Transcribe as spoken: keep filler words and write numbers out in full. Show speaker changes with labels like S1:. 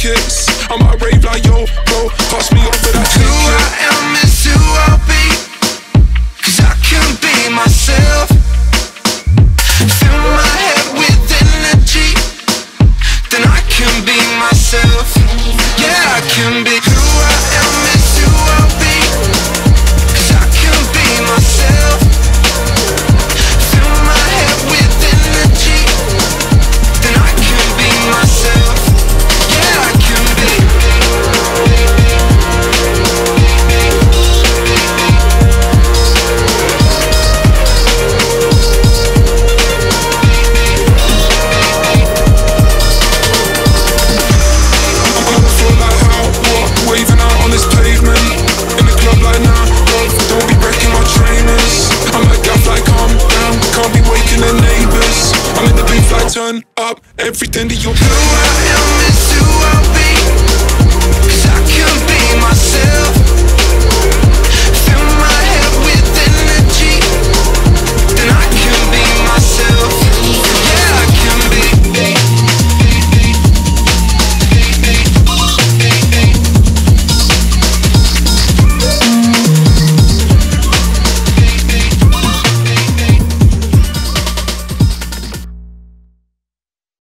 S1: kicks. I might rave like yo, bro, pass me over that
S2: Who I am is who I'll be, 'cause I can be myself. Fill my head with energy, then I can be myself. Yeah, I can be. Who I am is who I'll be, 'cause I can be myself. Fill my head with energy, then I can be myself. Yeah, I can be. Waving out on this pavement, in the club like nah, don't, don't be breaking my trainers. I'm a gaff like calm down, can't be waking the neighbours. I'm in the booth like turn up, everything that you're. Who I am